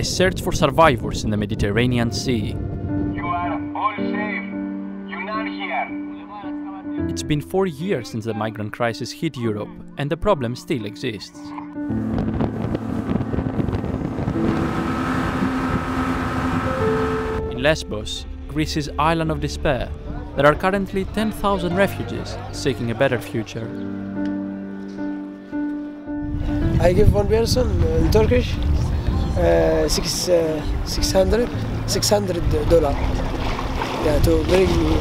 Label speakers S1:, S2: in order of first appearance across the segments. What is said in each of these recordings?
S1: search for survivors in the Mediterranean Sea.
S2: You are all safe. You're not here.
S1: It's been 4 years since the migrant crisis hit Europe, and the problem still exists. In Lesbos, Greece's island of despair, there are currently 10,000 refugees seeking a better future.
S3: I give one person in Turkish $600 to bring me.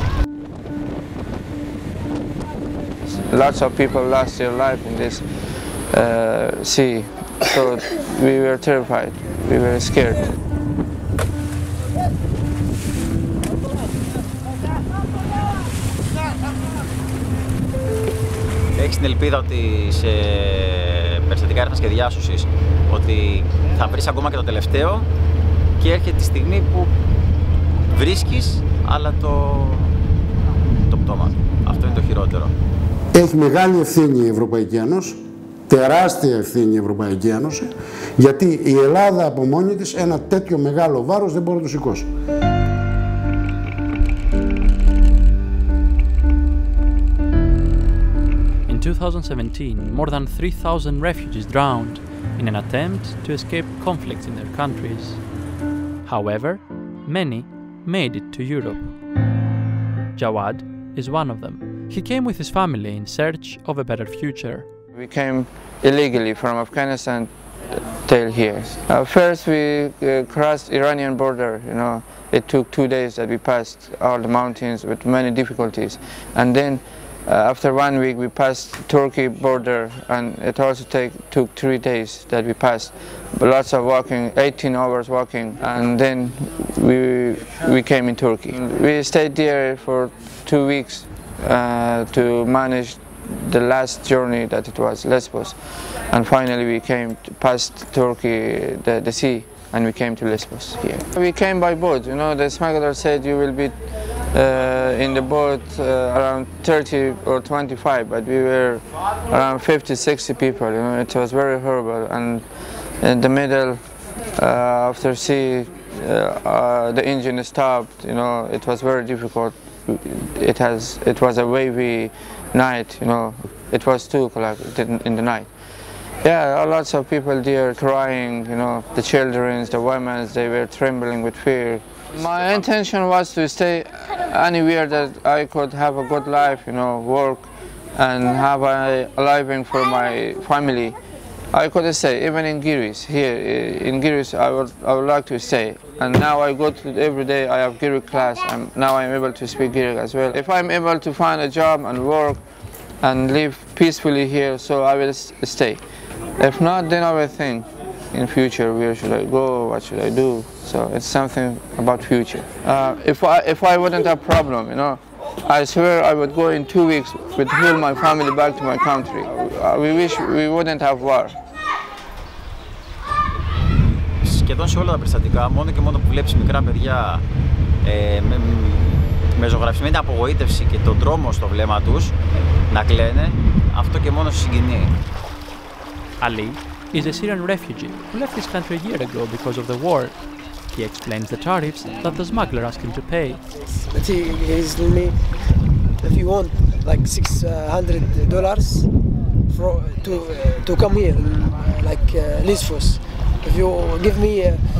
S4: Lots of people lost their life in this sea, so we were terrified, we were scared.
S5: Έχεις την ελπίδα ότι σε περιστατικά έρευνας και διάσωσης ότι θα βρεις ακόμα και το τελευταίο και έρχεται τη στιγμή που βρίσκεις, αλλά το πτώμα. Αυτό είναι το χειρότερο.
S6: Έχει μεγάλη ευθύνη η Ευρωπαϊκή Ένωση, τεράστια ευθύνη η Ευρωπαϊκή Ένωση, γιατί η Ελλάδα από μόνη της ένα τέτοιο μεγάλο βάρος δεν μπορεί να το σηκώσει.
S1: In 2017, more than 3,000 refugees drowned in an attempt to escape conflicts in their countries. However, many made it to Europe. Jawad is one of them. He came with his family in search of a better future.
S4: We came illegally from Afghanistan till here. First we crossed Iranian border, It took 2 days that we passed all the mountains with many difficulties. And then after 1 week we passed Turkey border, and it also took 3 days that we passed. Lots of walking, 18 hours walking, and then we came in Turkey. We stayed there for 2 weeks to manage the last journey that it was Lesbos, and finally we came past Turkey, the sea, and we came to Lesbos here. We came by boat. The smuggler said you will be in the boat around 30 or 25, but we were around 50-60 people. It was very horrible, and in the middle of the sea the engine stopped. It was very difficult. It was a wavy night. It was 2 o'clock in the night. Yeah, lots of people there crying. The children, the women, they were trembling with fear. My intention was to stay anywhere that I could have a good life, work and have a living for my family. I could stay, even in Greece. Here in Greece, I would like to stay. And now I go to every day. I have Greek class, and now I'm able to speak Greek as well. If I'm able to find a job and work and live peacefully here, so I will stay. If not, then I will think in future, where should I go? What should I do? So it's something about future. If I wouldn't have problem, I swear I would go in 2 weeks with whole my family back to my country. We wish we wouldn't have war.
S5: Σχεδόν σε όλα τα περιστατικά, μόνο και μόνο που βλέπεις μικρά παιδιά με ζωγραφισμένη απογοήτευση και τον τρόμο στο βλέμμα τους να κλαίνε, αυτό και μόνο συγκινεί.
S1: Ali is a Syrian refugee who left his country a year ago because of the war. He explains the tariffs that the smuggler asked him to pay.
S3: But he's telling me, if you want like $600 to come here, like Lesbos, if you give me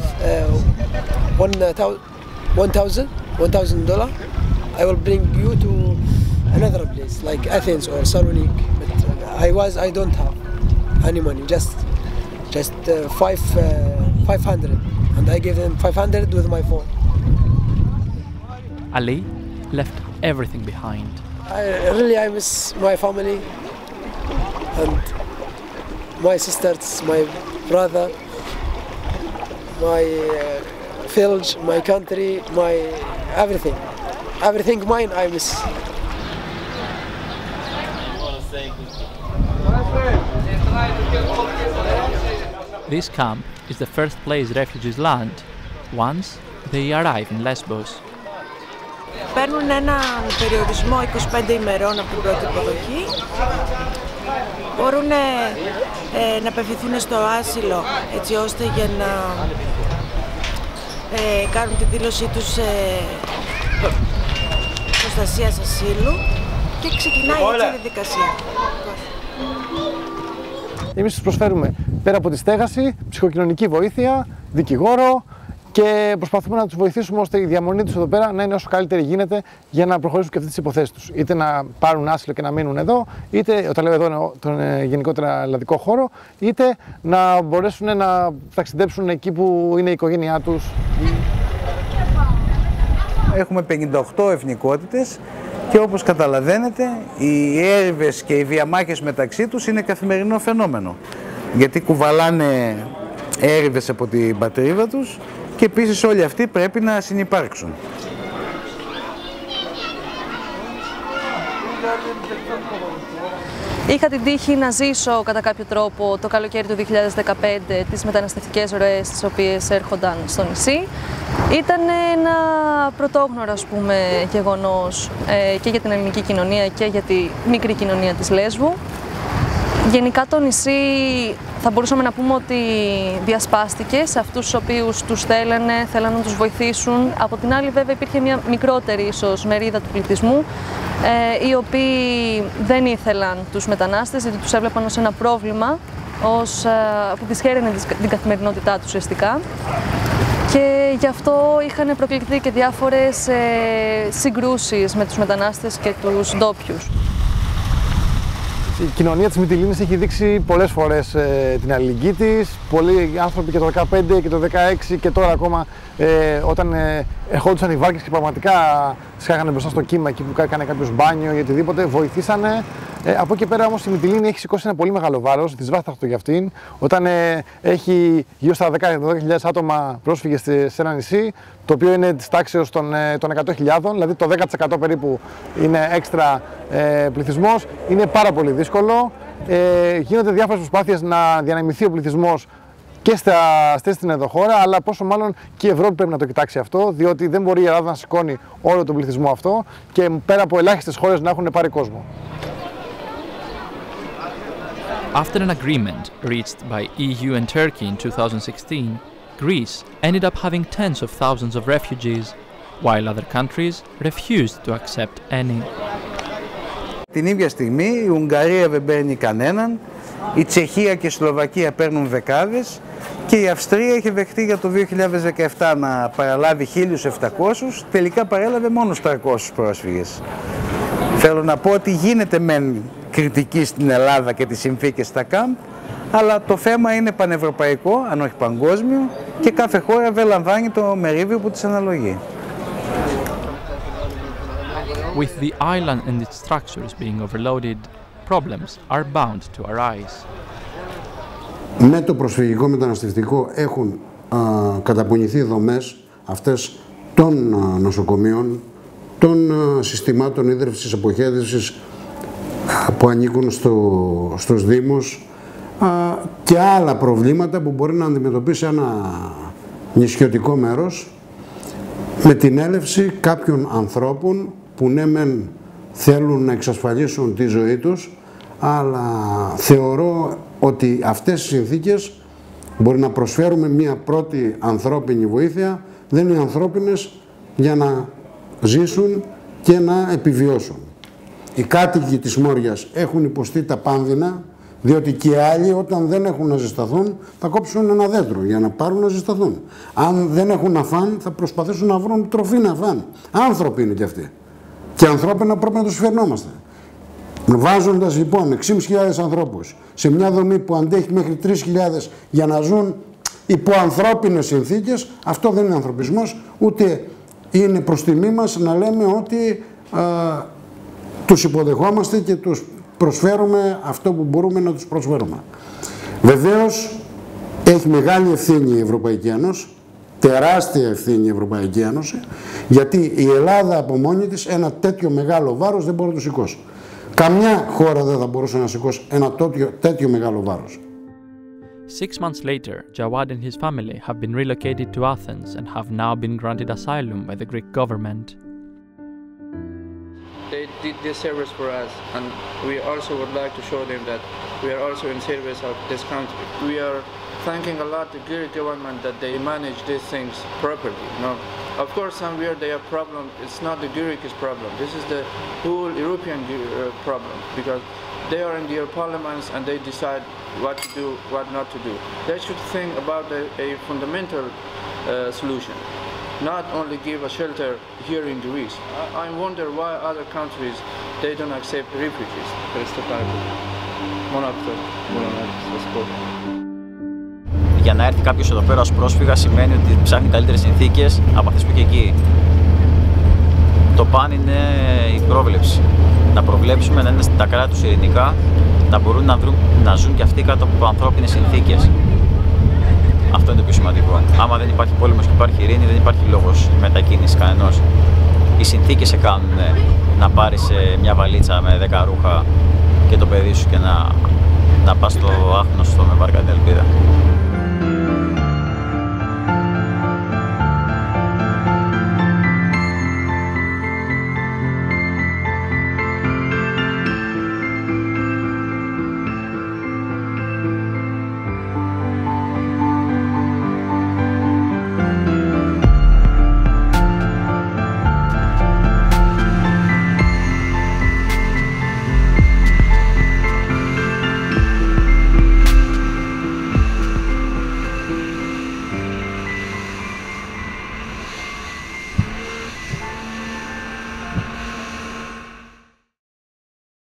S3: $1,000, I will bring you to another place like Athens or Salonique. But I don't have any money, just 500, and I gave them 500 with my phone.
S1: Ali left everything behind.
S3: I miss my family and my sisters, my brother, my village, my country, my everything mine I miss.
S1: This camp is the first place refugees land once they arrive in Lesbos.
S7: Παίρνουν ένα περιορισμό 25 ημερών από την πρώτη υποδοχή. Μπορούν να απευθυνθούν στο άσυλο έτσι ώστε για να κάνουν τη δήλωσή τους προστασίας ασύλου και ξεκινάει έτσι η διαδικασία.
S8: Εμείς τους προσφέρουμε πέρα από τη στέγαση, ψυχοκοινωνική βοήθεια, δικηγόρο και προσπαθούμε να τους βοηθήσουμε ώστε η διαμονή τους εδώ πέρα να είναι όσο καλύτερη γίνεται για να προχωρήσουν και αυτές τις υποθέσεις τους. Είτε να πάρουν άσυλο και να μείνουν εδώ, είτε, όταν λέω εδώ τον γενικότερα ελλαδικό χώρο, είτε να μπορέσουν να ταξιδέψουν εκεί που είναι η οικογένειά τους.
S9: Έχουμε 58 εθνικότητες και όπως καταλαβαίνετε οι έρηβες και οι διαμάχες μεταξύ τους είναι καθημερινό φαινόμενο. Γιατί κουβαλάνε έρηβες από την πατρίδα τους και επίσης όλοι αυτοί πρέπει να συνυπάρξουν.
S10: Είχα την τύχη να ζήσω κατά κάποιο τρόπο το καλοκαίρι του 2015 τις μεταναστευτικές ροές τις οποίες έρχονταν στο νησί. Ήταν ένα πρωτόγνωρο, ας πούμε, γεγονός και για την ελληνική κοινωνία και για τη μικρή κοινωνία της Λέσβου. Γενικά το νησί θα μπορούσαμε να πούμε ότι διασπάστηκε σε αυτούς τους οποίους τους θέλανε να τους βοηθήσουν. Από την άλλη βέβαια υπήρχε μια μικρότερη ίσως μερίδα του πληθυσμού οι οποίοι δεν ήθελαν τους μετανάστες γιατί τους έβλεπαν ως ένα πρόβλημα που δυσχέραινε την καθημερινότητά τους ουσιαστικά. Και γι' αυτό είχαν προκληθεί και διάφορες συγκρούσεις με τους μετανάστες και τους ντόπιους.
S8: Η κοινωνία της Μυτιλήνης έχει δείξει πολλές φορές την αλληλεγγύη της. Πολλοί άνθρωποι και το 2015 και το 2016 και τώρα ακόμα όταν ερχόντουσαν οι βάρκες και πραγματικά σκάγανε μπροστά στο κύμα εκεί που έκανε κάποιος μπάνιο ή οτιδήποτε, βοηθήσανε. Από εκεί πέρα όμως η Μυτιλήνη έχει σηκώσει ένα πολύ μεγάλο βάρος, δυσβάσταχτο για αυτήν. Όταν έχει γύρω στα 10.000 άτομα πρόσφυγες σε ένα νησί, το οποίο είναι της τάξεως των 100.000, δηλαδή το 10% περίπου είναι έξτρα πληθυσμός, είναι πάρα πολύ δύσκολο. Γίνονται διάφορες προσπάθειες να διανεμηθεί ο πληθυσμός και στην εδώ χώρα, αλλά πόσο μάλλον και η Ευρώπη πρέπει να το κοιτάξει αυτό, διότι δεν μπορεί η Ελλάδα να σηκώνει όλο τον πληθυσμό αυτό και πέρα από ελάχιστες χώρες να έχουν πάρει κόσμο.
S1: After an agreement reached by EU and Turkey in 2016, Greece ended up having tens of thousands of refugees, while other countries refused to accept any.
S9: Την ίδια στιγμή η Ουγγαρία δεν παίρνει κανέναν, η Τσεχία και η Σλοβακία παίρνουν δεκάδες και η Αυστρία είχε δεχτεί για το 2017 να παραλάβει 1.700, τελικά παρέλαβε μόνο 300 πρόσφυγες. Θέλω να πω ότι γίνεται μεν κριτική στην Ελλάδα και τις συνθήκες στα κάμπ, αλλά το θέμα είναι πανευρωπαϊκό, αν όχι παγκόσμιο, και κάθε χώρα δεν λαμβάνει το μερίδιο που της αναλογεί.
S1: With the island and its structures being overloaded, problems are bound to arise.
S6: Με το προσφυγικό μεταναστευτικό έχουν καταπονηθεί δομές αυτές των νοσοκομείων, των συστημάτων ίδρυυσης, αποχέτευσης που ανήκουν στους Δήμους και άλλα προβλήματα που μπορεί να αντιμετωπίσει ένα νησιωτικό μέρος με την έλευση κάποιων ανθρώπων που ναι μεν θέλουν να εξασφαλίσουν τη ζωή τους, αλλά θεωρώ ότι αυτές οι συνθήκες μπορεί να προσφέρουμε μια πρώτη ανθρώπινη βοήθεια, δεν είναι ανθρώπινες για να ζήσουν και να επιβιώσουν. Οι κάτοικοι της Μόριας έχουν υποστεί τα πάνδυνα, διότι και άλλοι όταν δεν έχουν να ζεσταθούν θα κόψουν ένα δέντρο για να πάρουν να ζεσταθούν. Αν δεν έχουν να φάνε θα προσπαθήσουν να βρουν τροφή να φάνε. Άνθρωποι είναι κι αυτοί. Και ανθρώπινα πρέπει να τους φερνόμαστε. Βάζοντας λοιπόν 6.500 ανθρώπους σε μια δομή που αντέχει μέχρι 3.000 για να ζουν υπό ανθρώπινες συνθήκες, αυτό δεν είναι ανθρωπισμός, ούτε είναι προς τιμή μας να λέμε ότι τους υποδεχόμαστε και τους προσφέρουμε αυτό που μπορούμε να τους προσφέρουμε. Βεβαίως έχει μεγάλη ευθύνη η Ευρωπαϊκή Ένωση, τεράστια ευθύνη η Ευρωπαϊκή Ένωση, γιατί η Ελλάδα από μόνη της ένα τέτοιο μεγάλο βάρος δεν μπορεί να το σηκώσει. Καμιά χώρα δεν θα μπορούσε να σηκώσει ένα τέτοιο μεγάλο βάρος.
S1: 6 months later, Jawad and his family have been relocated to Athens and have now been granted asylum by the Greek government.
S4: They did this service for us, and we also would like to show them that we are also in service of this country. We are thanking a lot the Greek government that they manage these things properly. You know, of course, somewhere they have problem. It's not the Greek's problem. This is the whole European problem, because they are in their parliaments and they decide what to do, what not to do. They should think about a fundamental solution, not only give a shelter here in Greece. I wonder why other countries they don't accept refugees. Μόνο αυτό μπορώ να σας πω.
S5: Για να έρθει κάποιος εδώ πέρα ως πρόσφυγα σημαίνει ότι ψάχνει καλύτερες συνθήκες από αυτές που και εκεί. Το παν είναι η πρόβλεψη. Να προβλέψουμε να είναι τα κράτη τους ειρηνικά, να μπορούν να ζουν και αυτοί κάτω από ανθρώπινες συνθήκες. Αυτό είναι το πιο σημαντικό. Άμα δεν υπάρχει πόλεμος και υπάρχει ειρήνη, δεν υπάρχει λόγος μετακίνησης κανενός. Οι συνθήκες σε κάνουν να πάρεις μια βαλίτσα με 10 ρούχα και το παιδί σου και να πας στο άγνωστο με βάρκα την ελπίδα.